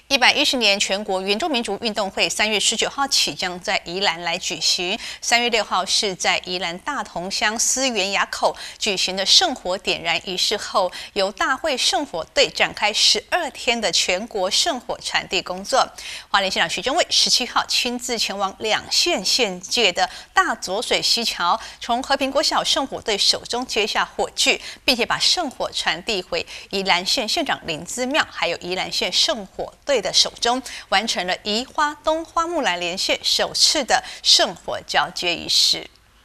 110年全国原住民族运动会3月19号起将在宜兰来举行，3月6号是在宜兰大同乡思源垭口举行的圣火点燃仪式后，由大会圣火队展开12天的全国圣火传递工作。花莲县长徐榛伟17号亲自前往两县县界的大左水溪桥，从和平国小圣火队手中接下火炬，并且把圣火传递回宜兰县县长林姿妙，还有宜兰县圣火队的手中，完成了宜花东花木兰连线首次的圣火交接仪式。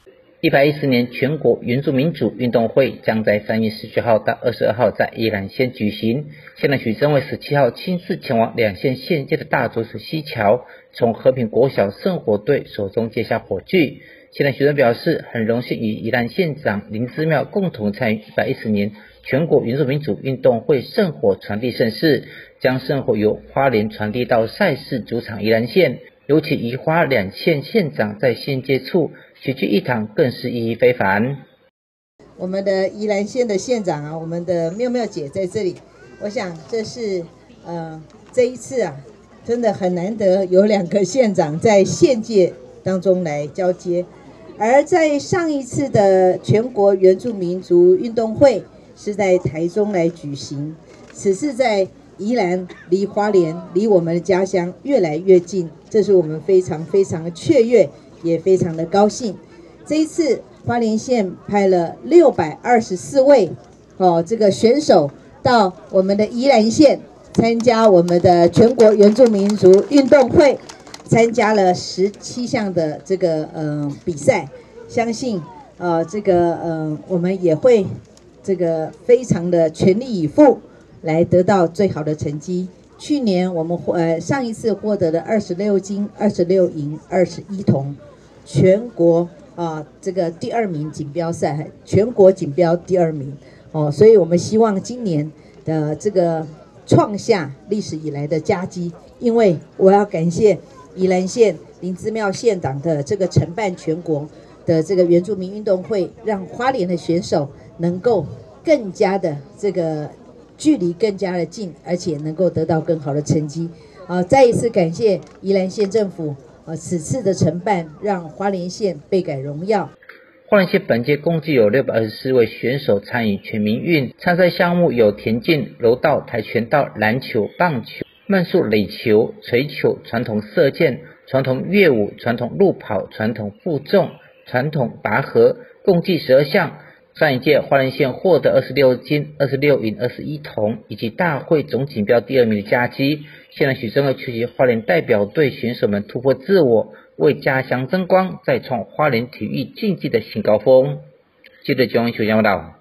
110年全国原住民族运动会将在3月19号到22号在宜兰县举行。县长徐榛伟17号亲自前往两县县界的大左水溪桥，从和平国小圣火队手中接下火炬。县长徐榛表示，很荣幸与宜兰县长林姿妙共同参与110年全国原住民族运动会圣火传递盛事，将圣火由花莲传递到赛事主场宜兰县，尤其宜花两县县长在县界处齐聚一堂，更是意义非凡。 我们的宜兰县的县长啊，我们的妙妙姐在这里，我想这是这一次啊，真的很难得有2个县长在县界当中来交接。而在上一次的全国原住民族运动会是在台中来举行，此次在宜兰，离花莲，离我们的家乡越来越近，这是我们非常非常的雀跃，也非常的高兴。这一次花莲县派了624位这个选手到我们的宜兰县参加我们的全国原住民族运动会，参加了17项的这个比赛，相信我们也会这个非常的全力以赴来得到最好的成绩。去年我们上一次获得了26金、26银、21铜，全国这个第2名锦标赛，全国锦标第2名所以我们希望今年的这个创下历史以来的佳绩，因为我要感谢宜兰县林姿妙县长的这个承办全国的这个原住民运动会，让花莲的选手能够更加的这个距离更加的近，而且能够得到更好的成绩。再一次感谢宜兰县政府此次的承办，让花莲县倍感荣耀。 花莲县本届共计有624位选手参与全民运，参赛项目有田径、柔道、跆拳道、篮球、棒球、慢速垒球、槌球、传统射箭、传统乐舞、传统路跑、传统负重、传统拔河，共计12项。上一届花莲县获得26金、26银、21铜，以及大会总锦标第2名的佳绩。县长许榛伟出席花莲代表队选手们突破自我，为家乡争光，再创花莲体育竞技的新高峰。记者江文球报道。